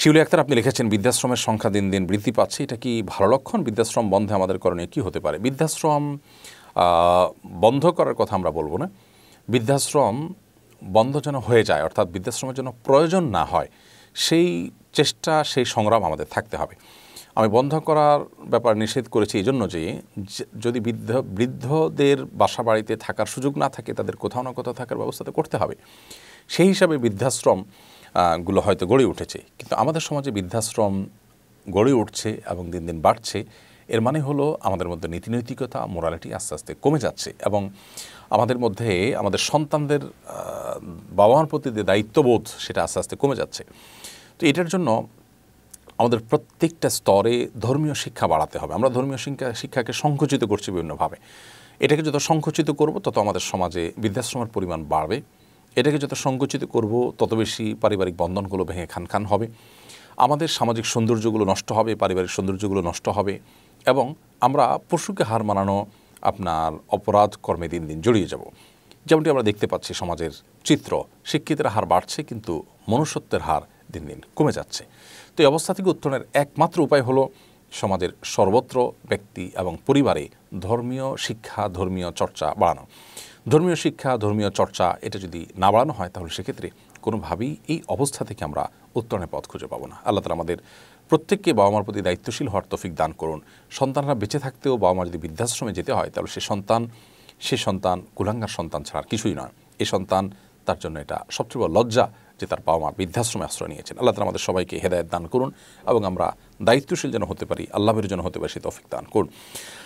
শিউলি আক্তার, আপনি লিখেছেন বৃদ্ধাশ্রমের সংখ্যা দিন দিন বৃদ্ধি পাচ্ছে, এটা কি ভালো লক্ষণ? বৃদ্ধাশ্রম বন্ধে আমাদের করণীয় কী হতে পারে? বৃদ্ধাশ্রম বন্ধ করার কথা আমরা বলবো না, বৃদ্ধাশ্রম বন্ধ যেন হয়ে যায়, অর্থাৎ বৃদ্ধাশ্রমের জন্য প্রয়োজন না হয়, সেই চেষ্টা, সেই সংগ্রাম আমাদের থাকতে হবে। আমি বন্ধ করার ব্যাপার নিষেধ করেছি এই জন্য যে যদি বৃদ্ধদের বাসা বাড়িতে থাকার সুযোগ না থাকে, তাদের কোথাও না কোথাও থাকার ব্যবস্থা তো করতে হবে। সেই হিসাবে বৃদ্ধাশ্রম গুলো হয়তো গড়ে উঠেছে, কিন্তু আমাদের সমাজে বৃদ্ধাশ্রম গড়ে উঠছে এবং দিন দিন বাড়ছে, এর মানে হলো আমাদের মধ্যে নীতিনৈতিকতা, মোরালিটি আস্তে আস্তে কমে যাচ্ছে এবং আমাদের মধ্যে আমাদের সন্তানদের বাবা মার প্রতি যে দায়িত্ববোধ সেটা আস্তে আস্তে কমে যাচ্ছে। তো এটার জন্য আমাদের প্রত্যেকটা স্তরে ধর্মীয় শিক্ষা বাড়াতে হবে। আমরা ধর্মীয় শিক্ষাকে সংকুচিত করছি বিভিন্নভাবে। এটাকে যত সংকুচিত করব তত আমাদের সমাজে বৃদ্ধাশ্রমের পরিমাণ বাড়বে। এটাকে যত সংকুচিত করব তত বেশি পারিবারিক বন্ধনগুলো ভেঙে খান খান হবে, আমাদের সামাজিক সৌন্দর্যগুলো নষ্ট হবে, পারিবারিক সৌন্দর্যগুলো নষ্ট হবে এবং আমরা পশুকে হার মানানো আপনার অপরাধ কর্মে দিন দিন জড়িয়ে যাব। যেমনটি আমরা দেখতে পাচ্ছি সমাজের চিত্র, শিক্ষিতের হার বাড়ছে কিন্তু মনুষ্যত্বের হার দিন দিন কমে যাচ্ছে। তো এই অবস্থা থেকে উত্তরণের একমাত্র উপায় হলো সমাজের সর্বত্র ব্যক্তি এবং পরিবারে ধর্মীয় শিক্ষা, ধর্মীয় চর্চা বাড়ানো। ধর্মীয় শিক্ষা, ধর্মীয় চর্চা এটা যদি না বাড়ানো হয় তাহলে সেক্ষেত্রে কোনোভাবেই এই অবস্থা থেকে আমরা উত্তরণের পথ খুঁজে পাবো না। আল্লাহ তাআলা আমাদের প্রত্যেককে বাবা মার প্রতি দায়িত্বশীল হওয়ার তৌফিক দান করুন। সন্তানরা বেঁচে থাকতেও বাবা মা যদি বৃদ্ধাশ্রমে যেতে হয় তাহলে সে সন্তান কুলাঙ্গার সন্তান ছাড়া কিছুই নয়। এই সন্তান, তার জন্য এটা সবচেয়ে বড় লজ্জা যে তার বাবা মা বৃদ্ধাশ্রমে আশ্রয় নিয়েছেন। আল্লাহ তাআলা আমাদের সবাইকে হেদায়েত দান করুন এবং আমরা দায়িত্বশীল যেন হতে পারি, আল্লাহর যেন হতে পারি, সে তৌফিক দান করুন।